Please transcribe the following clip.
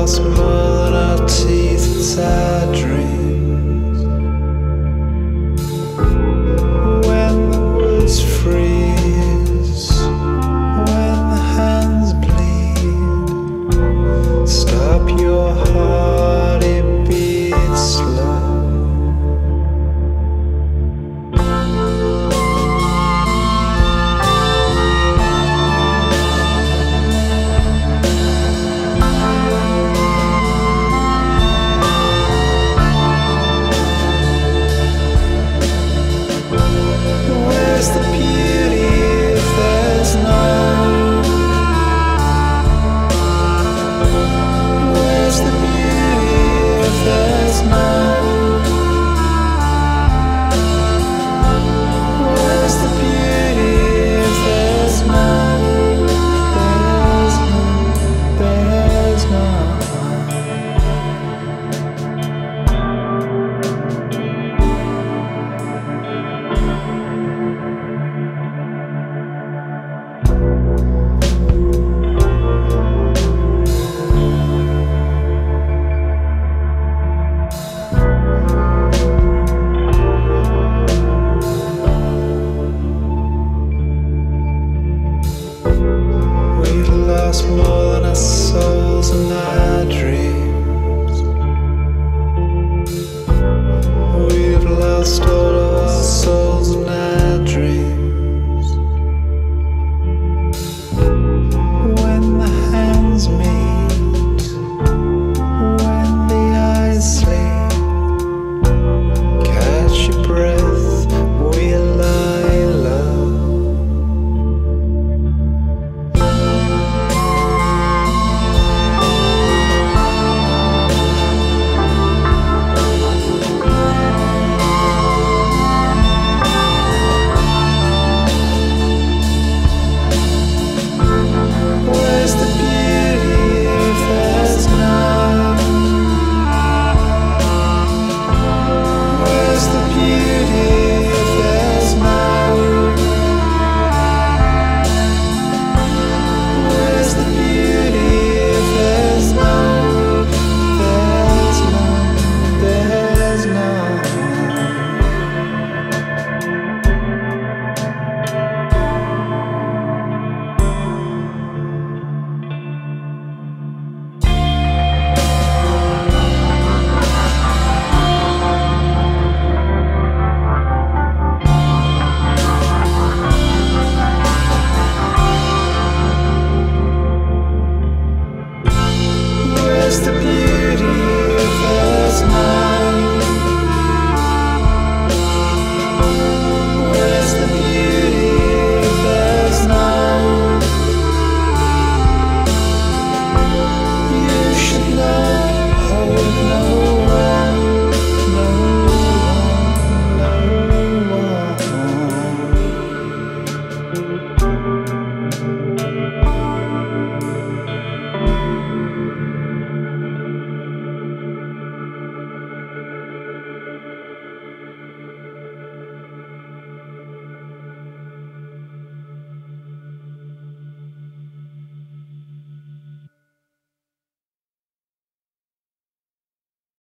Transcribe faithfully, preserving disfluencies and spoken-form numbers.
lost more than our teeth, it's our dreams. When the woods freeze, when the hands bleed, stop your heart, it beats slow. Where's the beauty if there's none? Where's the beauty if there's none? Where's the beauty if there's none? There's none, there's none. We've lost more than our souls and our dreams. We've lost all of our souls and our dreams. When the hands meet, when the eyes sleep, catch your breath, we lie low. Where's the beauty if there's none? Where's the beauty if there's none? Where's the beauty if there's none? There's none, there's none. Where's the beauty?